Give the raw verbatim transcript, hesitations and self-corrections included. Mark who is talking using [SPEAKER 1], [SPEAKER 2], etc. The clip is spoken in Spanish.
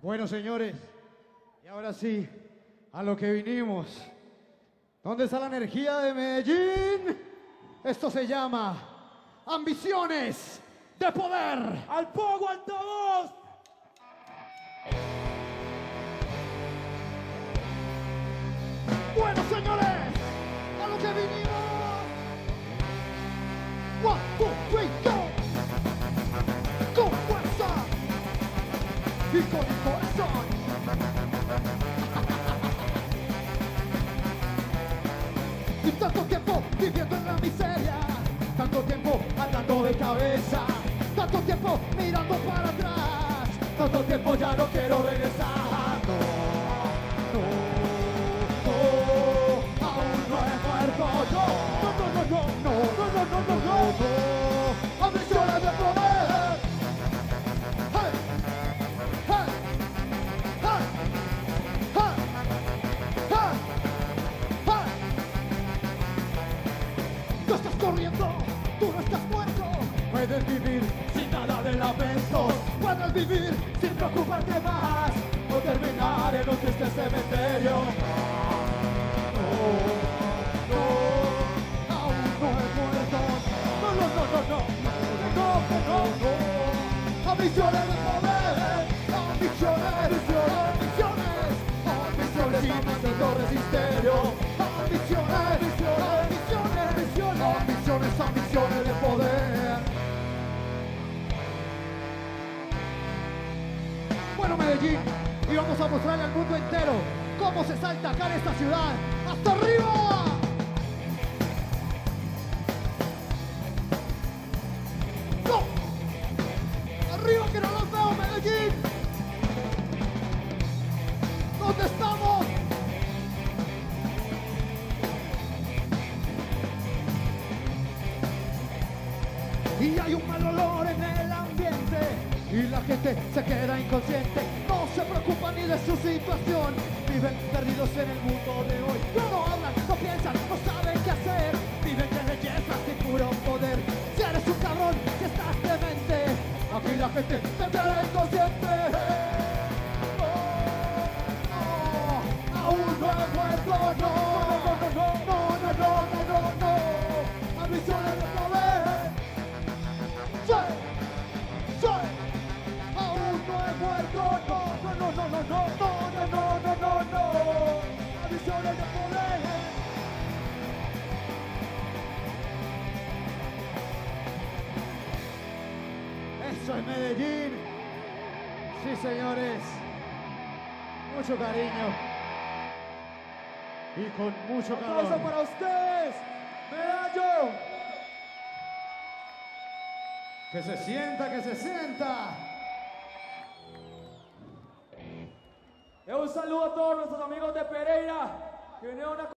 [SPEAKER 1] Bueno, señores, y ahora sí, a lo que vinimos. ¿Dónde está la energía de Medellín? Esto se llama Ambiciones de Poder.
[SPEAKER 2] ¡Al pogo, altavoz!
[SPEAKER 1] Bueno, señores, a lo que vinimos. One, two, three, go. Con fuerza y con el corazón. Y tanto tiempo viviendo en la miseria, tanto tiempo andando de cabeza, tanto tiempo mirando para atrás, tanto tiempo ya no quiero regresar. No, no, no, aún no he muerto yo. No, no, no, no, no, no, no, no, no, no, no. Ambiciones de poder. Hey, hey, hey, hey, hey, hey. Tú estás corriendo, tú no estás muerto. Puedes vivir sin nada de lamento. Puedes vivir sin preocuparte más, o terminar en un triste cementerio. No, no, aún no he muerto. No, no, no, no, no, no, no, no, no. Ambiciones de poder, ambiciones, ambiciones, ambiciones, ambiciones, resisterio. Ambiciones, ambiciones, ambiciones, ambiciones, ambiciones de poder. Bueno, Medellín, y vamos a mostrarle al mundo entero cómo se salta acá en esta ciudad. ¡Hasta arriba! ¡No! ¡Arriba que no los veo, Medellín! ¿Dónde estamos? Y hay un mal olor en el ambiente y la gente se queda inconsciente. No se preocupan ni de su situación, viven perdidos en el mundo de hoy. No hablan, no piensan, no saben qué hacer, viven de bellezas y puro poder. Si eres un cabrón, si estás demente, aquí la gente se queda inconsciente. No, no, aún no he muerto, no, no, no, no, no, no, no, no, no, no. Ambiciones de poder. Soy, soy, aún no he muerto, no, no, no, no, no, no, no, no, no, no, no, ambiciones de poder. Eso es Medellín, sí señores, mucho cariño y con mucho
[SPEAKER 2] ¡Aplauso
[SPEAKER 1] calor.
[SPEAKER 2] para ustedes! ¡Medallo!
[SPEAKER 1] Que se sienta, que se sienta.
[SPEAKER 2] Y un saludo a todos nuestros amigos de Pereira que vinieron a